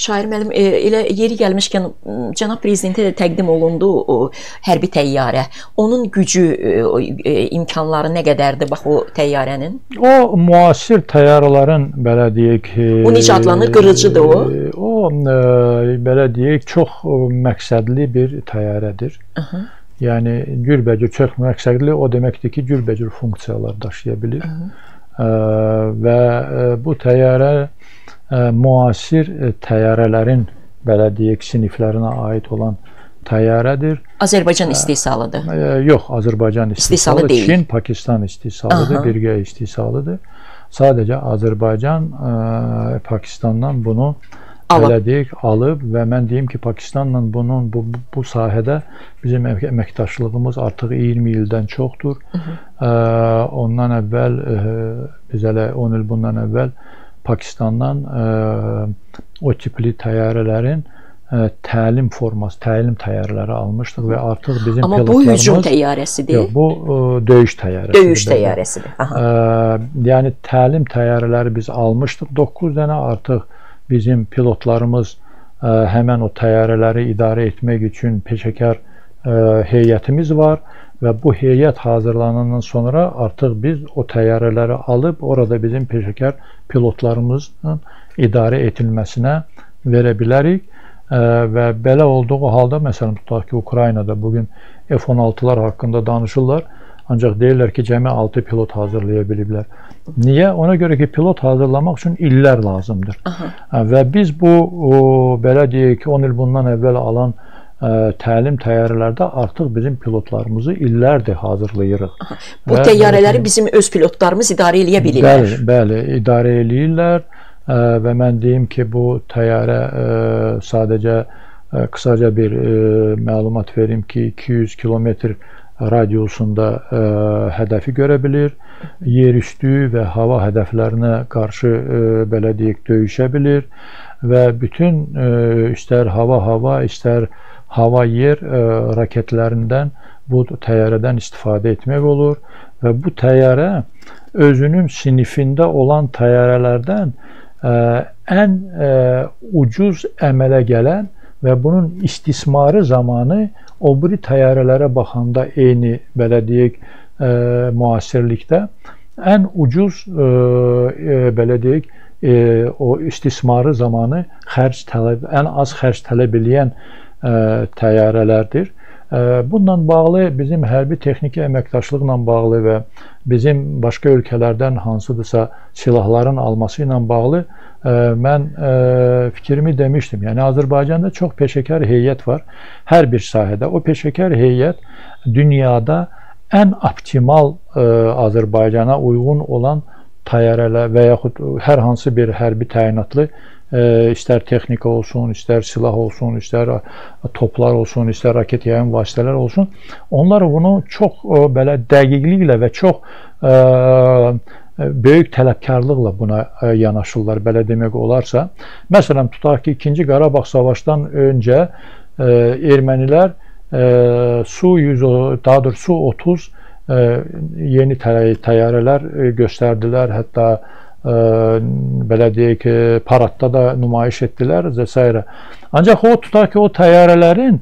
Şair müəllim, elə yeri gəlmişkən cənab prezidentə də təqdim olundu o hərbi təyyarə. Onun gücü, imkanları nə qədərdir bax o təyyarənin? O müasir təyyarələrin belə deyək, o necə adlanır? Qırıcıdır o? O belə deyək, çox məqsədli bir təyyarədir. Yəni cürbəcür çox məqsədli, o deməkdir ki, cürbəcür funksiyalar daşıya bilir. Və bu təyyarə müasir təyyarələrin belə deyək siniflərinə aid olan təyyarədir. Azərbaycan istehsalıdır. Yox, Azərbaycan istehsalı deyil. Çin, Pakistan istehsalıdır, birgə istehsalıdır. Sadəcə Azərbaycan Pakistandan bunu belə deyək, alıb və mən deyim ki, Pakistanla bunun bu sahədə bizim əməkdaşlığımız artıq 20 ildən çoxdur. Ondan əvvəl, biz hələ 10 il bundan əvvəl Pakistandan o tipli təyyarələrin təlim forması, təlim təyyarələri almışdıq və artıq bizim pilotlarımız... Amma bu hücum təyyarəsidir? Yox, bu döyüş təyyarəsidir. Döyüş təyyarəsidir. Yəni təlim təyyarələri biz almışdıq. 9 dənə artıq bizim pilotlarımız həmən o təyyarələri idarə etmək üçün peşəkar heyətimiz var və bu heyət hazırlanandan sonra artıq biz o təyyarələri alıb orada bizim peşəkar pilotlarımızın idarə edilməsinə verə bilərik və belə olduğu halda, məsələn, tutaq ki, Ukraynada bugün F-16'lar haqqında danışırlar, ancaq deyirlər ki, cəmi 6 pilot hazırlaya biliblər. Niyə? Ona görə ki, pilot hazırlamaq üçün illər lazımdır. Və biz bu, belə deyək ki, 10 il bundan əvvəl alan təlim təyyarələrdə artıq bizim pilotlarımızı illərdir hazırlayırıq. Bu təyyarələri bizim öz pilotlarımız idarə eləyə bilirlər. Bəli, idarə eləyirlər və mən deyim ki, bu təyyarə sadəcə qısaca bir məlumat verim ki, 200 kilometr radiusunda hədəfi görə bilir, yerüstü və hava hədəflərinə qarşı belə deyək döyüşə bilir və bütün istər hava, istər hava-yer raketlərindən bu təyyarədən istifadə etmək olur və bu təyyarə özünün sinifində olan təyyarələrdən ən ucuz əmələ gələn və bunun istismarı zamanı o biri təyyarələrə baxanda eyni belə deyək müasirlikdə ən ucuz belə deyək o istismarı zamanı ən az xərc tələb edən təyyarələrdir. Bununla bağlı bizim hərbi texniki əməkdaşlıqla bağlı və bizim başqa ölkələrdən hansıdırsa silahların alması ilə bağlı mən fikrimi demişdim. Yəni Azərbaycanda çox peşəkar heyət var hər bir sahədə. O peşəkar heyət dünyada ən optimal Azərbaycana uyğun olan təyyarələr və yaxud hər hansı bir hərbi təyinatlı istər texnika olsun, istər silah olsun, istər toplar olsun, istər raket yayın vasitələr olsun. Onlar bunu çox belə dəqiqliklə və çox böyük tələbkarlıqla buna yanaşırlar, belə demək olarsa. Məsələn, tutaq ki, 2-ci Qarabağ savaşdan öncə ermənilər Su-30 yeni təyyarələr göstərdilər, hətta belə deyək ki, paradda da nümayiş etdilər və s. Ancaq o tutaq ki, o təyyarələrin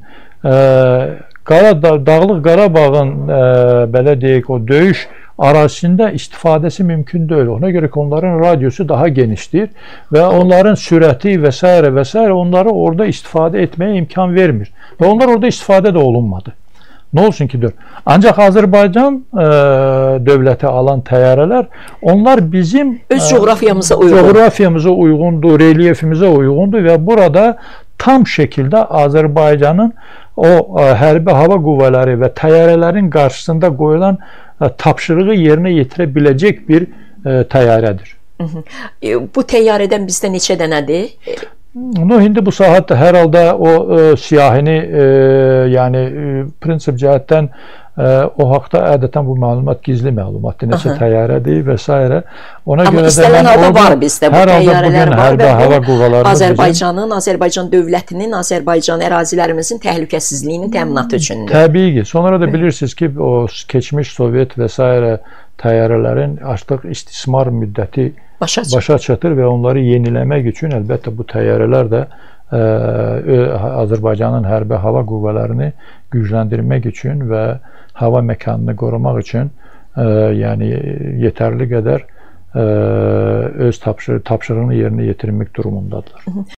Dağlıq Qarabağın belə deyək o döyüş arazisində istifadəsi mümkün deyil. Ona görə ki, onların radiusu daha genişdir və onların sürəti və s. onları orada istifadə etməyə imkan vermir və onlar orada istifadə də olunmadı. Nə olsun ki, ancaq Azərbaycan dövləti alan təyyarələr, onlar bizim öz coğrafiyamıza uyğundur, relyefimizə uyğundur və burada tam şəkildə Azərbaycanın o hərbi hava qüvvələri və təyyarələrin qarşısında qoyulan tapşırığı yerinə yetirə biləcək bir təyyarədir. Bu təyyarədən bizdə neçə dənədir? İndi bu saatdə hər halda o siyahini, yəni prinsip cəhətdən o haqda ədətən bu məlumat gizli məlumatdır, neçə təyyarədir və s. Amma istənilən halda var bizdə bu təyyarələr var və bu Azərbaycanın, Azərbaycan dövlətinin, Azərbaycan ərazilərimizin təhlükəsizliyinin təminatı üçündür. Təbii ki, sonra da bilirsiniz ki, o keçmiş Sovet və s. təyyarələrin artıq istismar müddəti başa çatır və onları yeniləmək üçün əlbəttə bu təyyarələr də Azərbaycanın hərbi hava qüvvələrini gücləndirmək üçün və hava məkanını qorumaq üçün yəni yetərli qədər öz tapşırığını yerinə yetirmək durumundadırlar.